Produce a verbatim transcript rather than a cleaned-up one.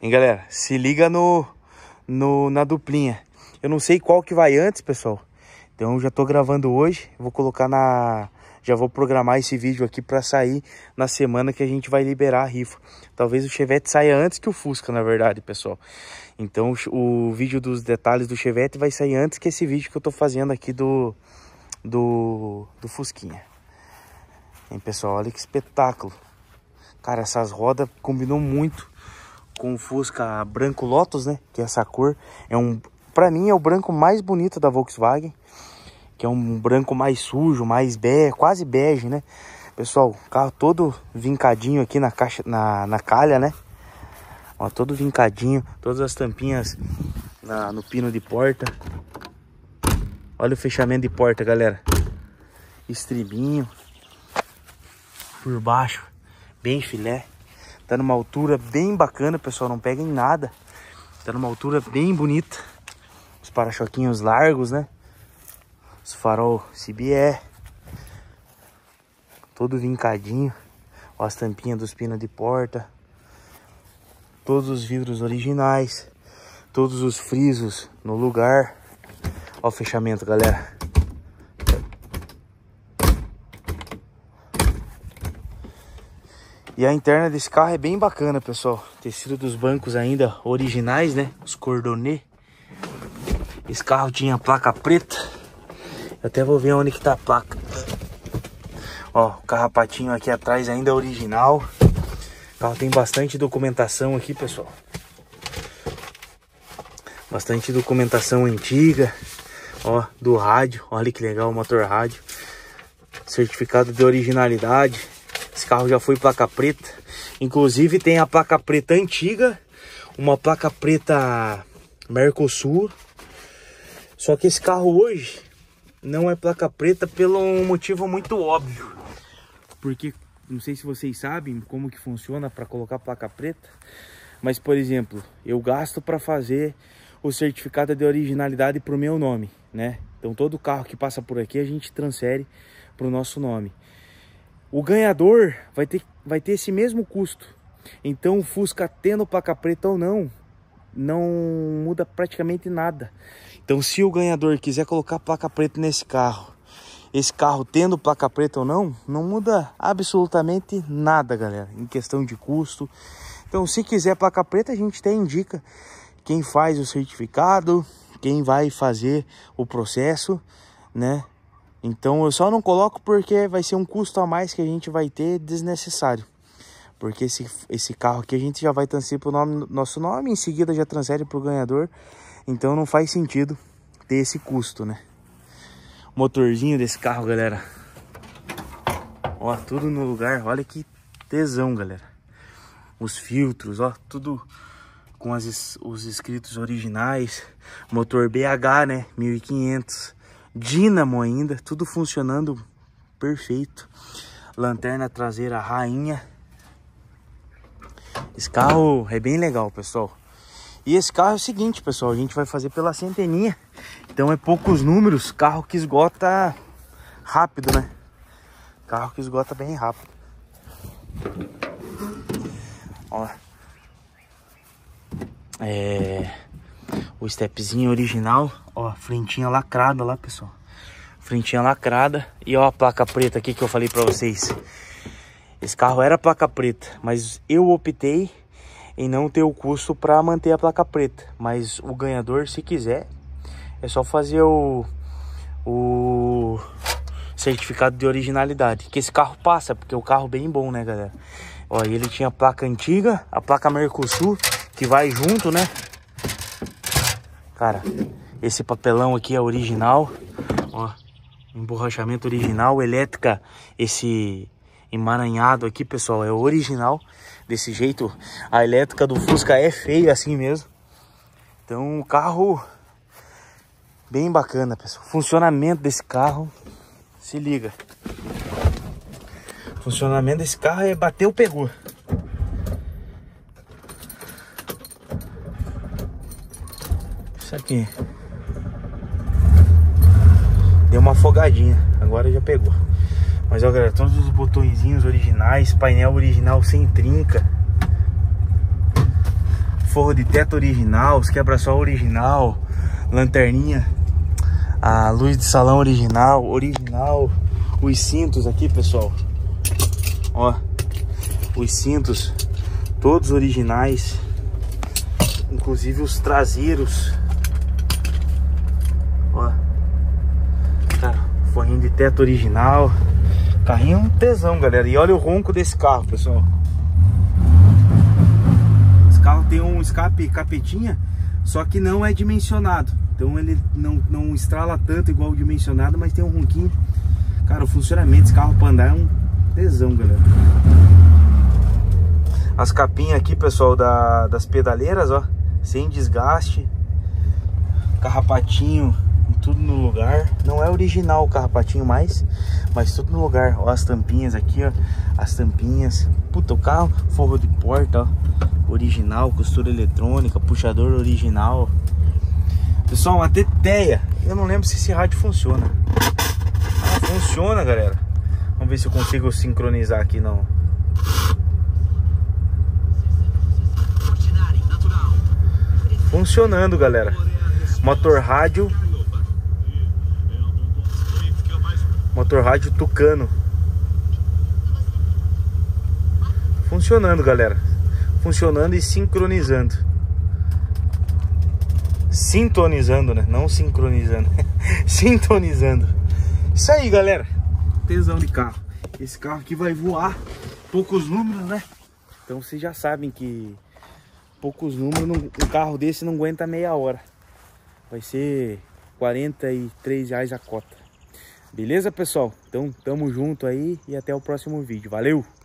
Hein, galera? Se liga no, no, na duplinha. Eu não sei qual que vai antes, pessoal. Então eu já tô gravando hoje. Vou colocar na... Já vou programar esse vídeo aqui pra sair na semana que a gente vai liberar a rifa. Talvez o Chevette saia antes que o Fusca, na verdade, pessoal. Então o vídeo dos detalhes do Chevette vai sair antes que esse vídeo que eu tô fazendo aqui do... Do, do Fusquinha. Hein, pessoal? Olha que espetáculo. Cara, essas rodas combinam muito com o Fusca branco Lotus, né? Que é essa cor. É um... Pra mim é o branco mais bonito da Volkswagen. Que é um branco mais sujo, mais bege, quase bege, né? Pessoal, o carro todo vincadinho aqui na caixa, na, na calha, né? Ó, todo vincadinho, todas as tampinhas na, no pino de porta. Olha o fechamento de porta, galera. Estribinho. Por baixo, bem filé. Tá numa altura bem bacana, pessoal, não pega em nada. Tá numa altura bem bonita. Os para-choquinhos largos, né? Os farol C B E, todo vincadinho. Ó, as tampinhas dos pinos de porta. Todos os vidros originais. Todos os frisos no lugar. Ó o fechamento, galera. E a interna desse carro é bem bacana, pessoal. Tecido dos bancos ainda originais, né? Os cordonê. Esse carro tinha placa preta. Eu até vou ver onde que tá a placa. Ó, o carrapatinho aqui atrás ainda é original. O carro tem bastante documentação aqui, pessoal. Bastante documentação antiga. Ó, do rádio. Olha que legal o motor rádio. Certificado de originalidade. Esse carro já foi placa preta. Inclusive tem a placa preta antiga. Uma placa preta Mercosul. Só que esse carro hoje não é placa preta pelo um motivo muito óbvio. Porque, não sei se vocês sabem como que funciona para colocar placa preta. Mas, por exemplo, eu gasto para fazer o certificado de originalidade para o meu nome, né? Então todo carro que passa por aqui a gente transfere para o nosso nome. O ganhador vai ter, vai ter esse mesmo custo. Então o Fusca tendo placa preta ou não, não muda praticamente nada. Então se o ganhador quiser colocar placa preta nesse carro, esse carro tendo placa preta ou não, não muda absolutamente nada, galera, em questão de custo. Então se quiser placa preta, a gente até indica quem faz o certificado, quem vai fazer o processo, né? Então eu só não coloco porque vai ser um custo a mais que a gente vai ter desnecessário. Porque esse, esse carro aqui a gente já vai transferir para o nome, nosso nome, em seguida já transfere para o ganhador. Então não faz sentido ter esse custo, né? O motorzinho desse carro, galera. Ó, tudo no lugar. Olha que tesão, galera. Os filtros, ó, tudo com as, os escritos originais. Motor B H, né? mil e quinhentos. Dínamo ainda, tudo funcionando perfeito. Lanterna traseira rainha. Esse carro é bem legal, pessoal. E esse carro é o seguinte, pessoal, a gente vai fazer pela centeninha. Então é poucos números, carro que esgota rápido, né? Carro que esgota bem rápido. Ó. É... O stepzinho original, ó, frentinha lacrada lá, pessoal. Frentinha lacrada. E ó a placa preta aqui que eu falei pra vocês. Esse carro era placa preta, mas eu optei em não ter o custo para manter a placa preta. Mas o ganhador, se quiser, é só fazer o, o certificado de originalidade. Que esse carro passa, porque é um carro bem bom, né, galera? Ó, ele tinha a placa antiga, a placa Mercosul, que vai junto, né? Cara, esse papelão aqui é original. Ó, emborrachamento original, elétrica, esse emaranhado aqui, pessoal, é original. Desse jeito, a elétrica do Fusca é feia assim mesmo. Então o carro bem bacana, pessoal. Funcionamento desse carro, se liga. Funcionamento desse carro é bateu, pegou. Isso aqui deu uma afogadinha, agora já pegou. Mas ó, galera, todos os botõezinhos originais, painel original sem trinca. forro de teto original, os quebra-sol original, lanterninha, a luz de salão original, original, os cintos aqui, pessoal, ó, os cintos todos originais, inclusive os traseiros, ó, cara, forrinho de teto original, carrinho um tesão, galera. E olha o ronco desse carro, pessoal. Esse carro tem um escape capetinha, só que não é dimensionado, então ele não, não estrala tanto igual o dimensionado, mas tem um ronquinho. Cara, o funcionamento desse carro para andar é um tesão, galera. As capinhas aqui, pessoal, da, das pedaleiras, ó, sem desgaste, carrapatinho, tudo no lugar. Não é original o carrapatinho mais, mas tudo no lugar. Ó, as tampinhas aqui, ó, as tampinhas. Puta, o carro, forro de porta, ó, original, costura eletrônica, puxador original. Pessoal, uma teteia. Eu não lembro se esse rádio funciona. Ah, funciona, galera. Vamos ver se eu consigo sincronizar aqui, não. Funcionando, galera. Motor rádio. Motor rádio Tucano. Funcionando, galera. Funcionando e sincronizando. Sintonizando, né? Não sincronizando. Sintonizando. Isso aí, galera. Tesão de carro. Esse carro aqui vai voar. Poucos números, né? Então vocês já sabem que poucos números, um carro desse não aguenta meia hora. Vai ser quarenta e três reais a cota. Beleza, pessoal? Então tamo junto aí e até o próximo vídeo. Valeu!